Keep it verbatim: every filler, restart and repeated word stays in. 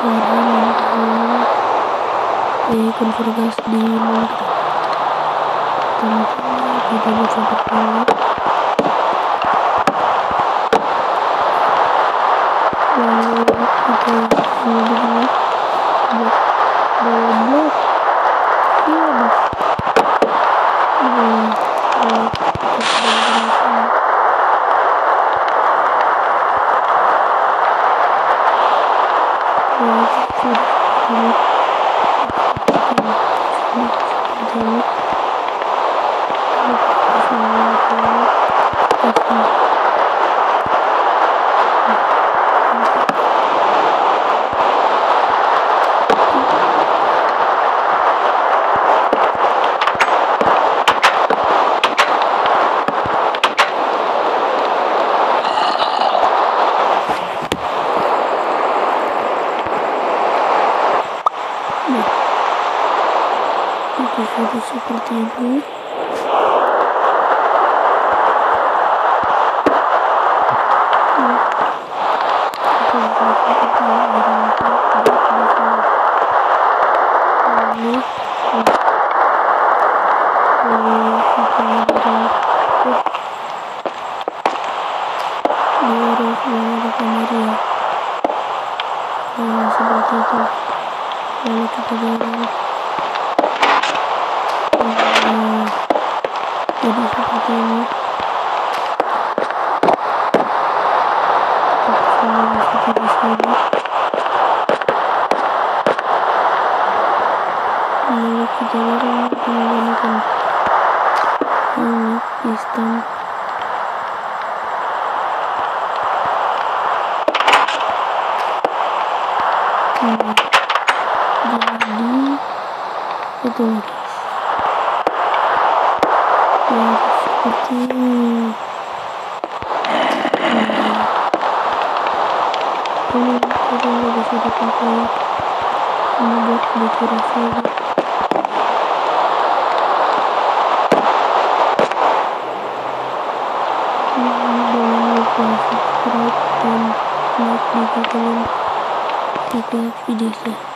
suara membawa eh konfigurasi di Minecraft. Pertama-tama kita bisa bertanya, lalu kita mengunjungi blok dua blok iya blok ini blok kita sudah berhasil. Blok sudah kami kami itu sudah seperti ini. Seperti itu, lalu kita dorong. Nah, jadi seperti ini. Kita bisa di sini. Lalu kita dorong menggunakan ini piston. Nah, jadi itu guys, ya seperti ini. Nah, ini kita nggak bisa dipakai ini buat dekorasi aja. Jangan lupa subscribe dan like jika kalian suka video saya.